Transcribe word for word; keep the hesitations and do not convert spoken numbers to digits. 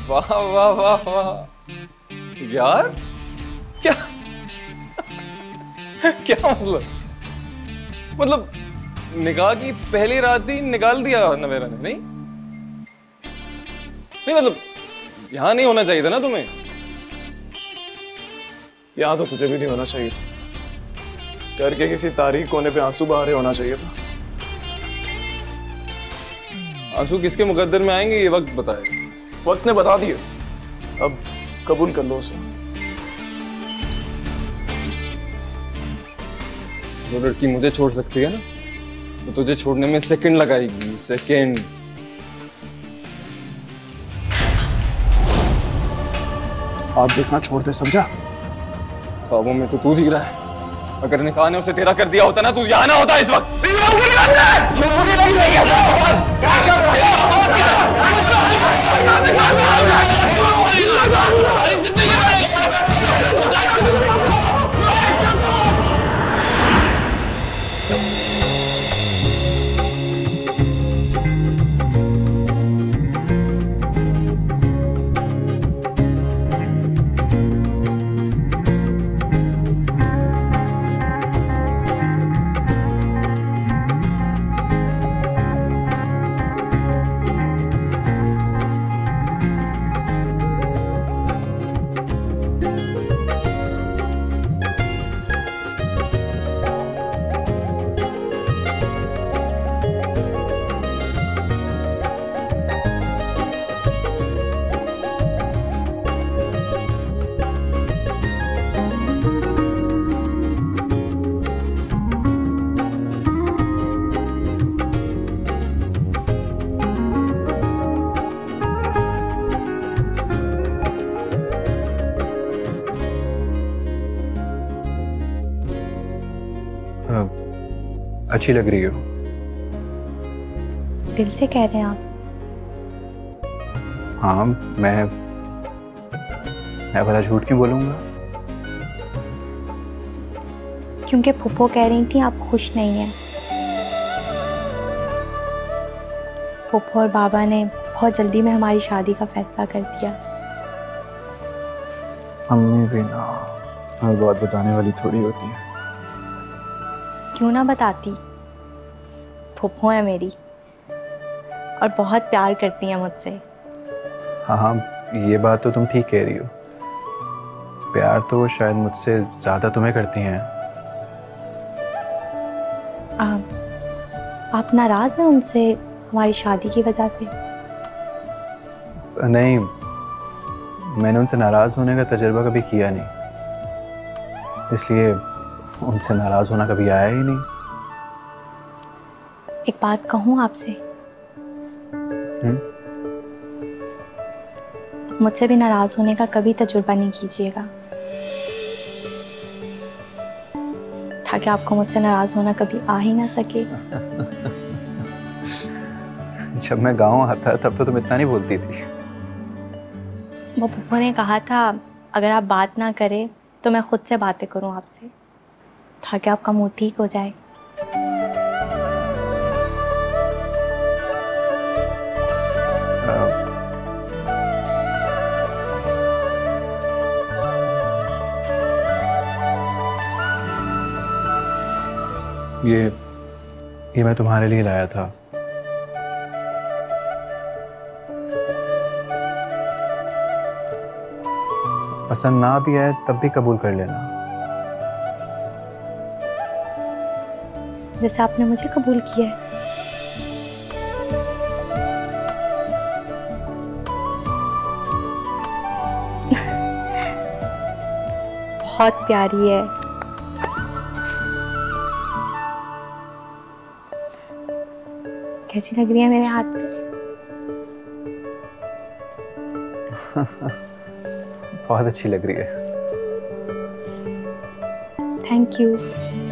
वाह वाह वाह वाह यार, क्या क्या मतलब मतलब निकाह की पहली रात ही निकाल दिया नवेरा ने? नहीं नहीं मतलब यहाँ नहीं होना चाहिए था ना तुम्हें? यहाँ तो तुझे भी नहीं होना चाहिए था। करके किसी तारीख कोने पे आंसू बहा रहे होना चाहिए था। आंसू किसके मुकद्दर में आएंगे ये वक्त बताएगा। वक्त ने बता दिया, अब कबूल कर लो उसे। वो लड़की मुझे छोड़ सकती है ना, तो तुझे छोड़ने में सेकंड लगाएगी, सेकंड। आप देखना छोड़ दे, समझा? ख्वाबों में तो तू जी रहा है। अगर निकाह ने उसे तेरा कर दिया होता ना, तू यहाँ ना होता इस वक्त। अच्छी लग रही हो। दिल से कह रहे हैं आप? हाँ, मैं मैं भला झूठ क्यों बोलूंगा? क्योंकि फूफो कह रही थी आप खुश नहीं हैं। फूफो और बाबा ने बहुत जल्दी में हमारी शादी का फैसला कर दिया। अम्मी भी ना हर बात बताने वाली थोड़ी होती है। क्यों ना बताती, फूफो है मेरी और बहुत प्यार करती हैं मुझसे। हाँ हाँ, ये बात तो तुम ठीक कह रही हो। प्यार तो वो शायद मुझसे ज्यादा तुम्हें करती हैं। आप, आप नाराज हैं उनसे हमारी शादी की वजह से? नहीं, मैंने उनसे नाराज होने का तजुर्बा कभी किया नहीं, इसलिए उनसे नाराज होना कभी आया ही नहीं। एक बात कहूँ आपसे? मुझसे भी नाराज होने का कभी तजुर्बा नहीं कीजिएगा, ताकि आपको मुझसे नाराज होना कभी आ ही ना सके। जब मैं गांव आता तब तो तुम इतना नहीं बोलती थी। वो पप्पू ने कहा था अगर आप बात ना करें तो मैं खुद से बातें करूं आपसे, ताकि आपका मूड ठीक हो जाए। ये ये मैं तुम्हारे लिए लाया था। पसंद ना भी आए तब भी कबूल कर लेना। जैसे आपने मुझे कबूल किया है। बहुत प्यारी है। कैसी लग रही है मेरे हाथ पे? बहुत अच्छी लग रही है। Thank you.